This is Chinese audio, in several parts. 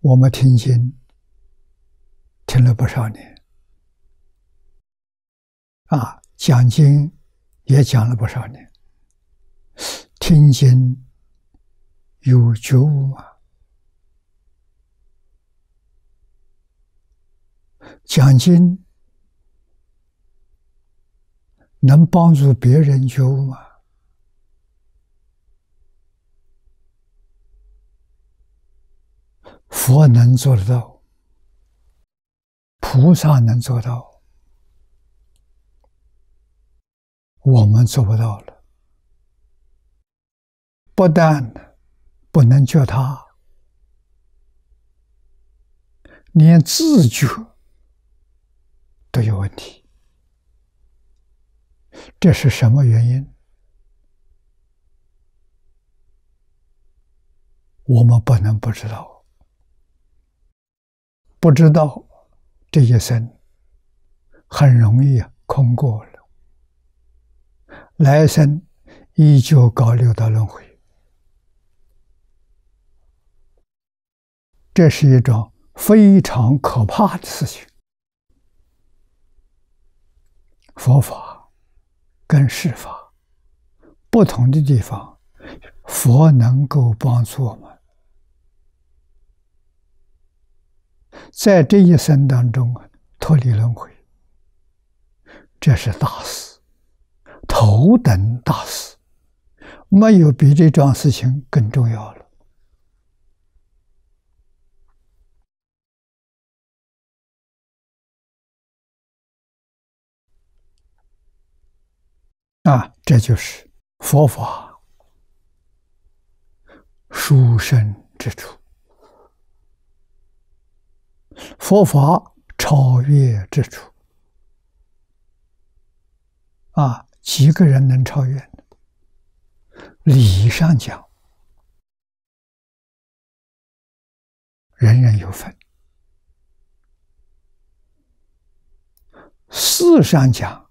我们听经听了不少年，讲经也讲了不少年。听经有觉悟吗？讲经能帮助别人觉悟吗？佛能做得到，菩萨能做到，我们做不到了。不但不能觉他，连自觉都有问题。这是什么原因？我们不能不知道。不知道，这一生很容易空过了，来生依旧搞六道轮回。这是一种非常可怕的事情。佛法跟世法不同的地方，佛能够帮助我们在这一生当中脱离轮回，这是大事，头等大事，没有比这桩事情更重要了。这就是佛法殊胜之处，佛法超越之处。几个人能超越呢？理上讲，人人有份；事上讲，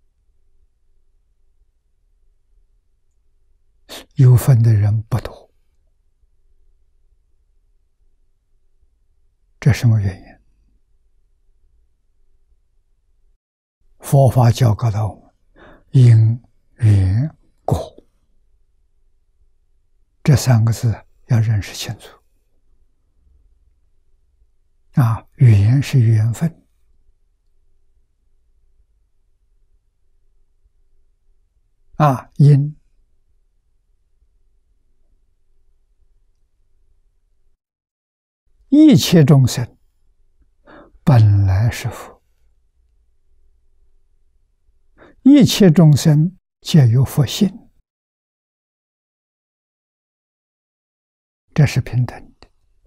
有份的人不多。这什么原因？佛法教告到我们，因缘果这三个字要认识清楚。缘是缘分，因一切众生本来是佛，一切众生皆有佛性，这是平等的。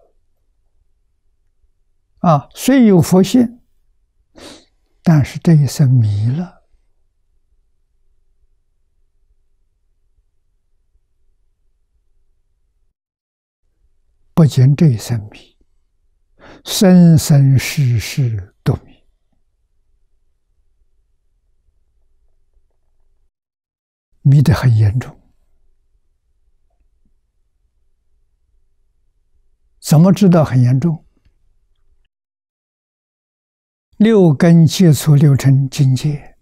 虽有佛性，但是这一生迷了，不仅这一生迷，生生世世都迷。迷得很严重。怎么知道很严重？六根接触六尘境界，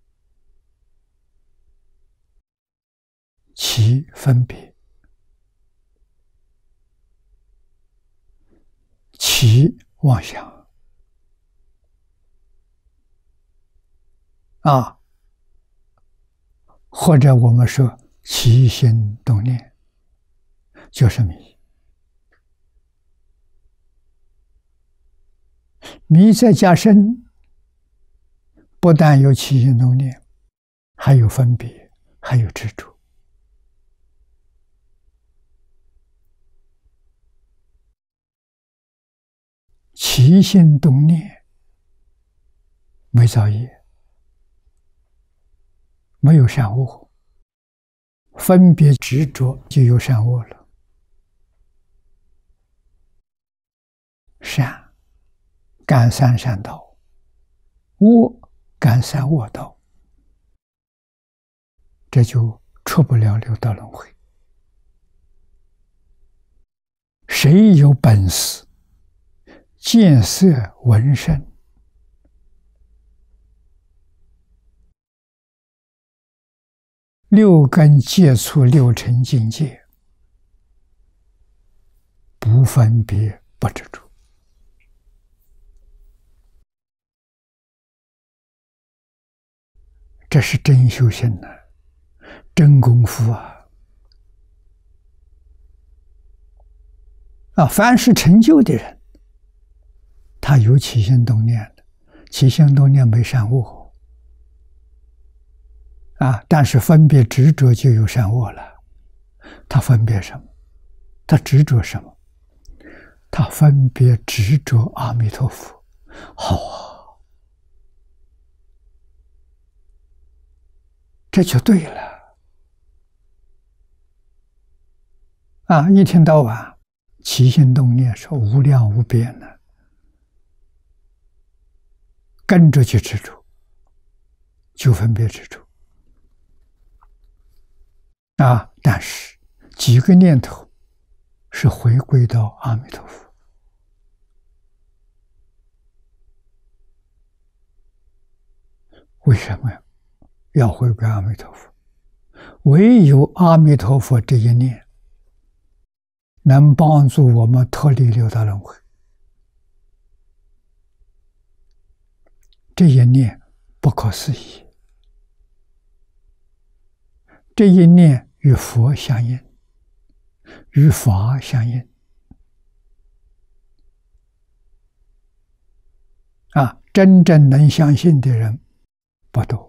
其分别，其妄想，或者我们说起心动念，就是迷。迷再加深，不但有起心动念，还有分别，还有执着。起心动念没造业，没有善恶，分别执着就有善恶了。善感三善道，恶感三恶道，这就出不了六道轮回。谁有本事见色闻声，六根接触六尘境界，不分别不执着。这是真修行呐，真功夫啊！凡是成就的人，他有起心动念的，起心动念没善恶但是分别执着就有善恶了。他分别什么？他执着什么？他分别执着阿弥陀佛。好这就对了一天到晚起心动念是无量无边的，跟着去执着，就分别执着但是几个念头是回归到阿弥陀佛。为什么要回归阿弥陀佛？唯有阿弥陀佛这一念能帮助我们脱离六道轮回。这一念不可思议，这一念与佛相应，与法相应真正能相信的人不多。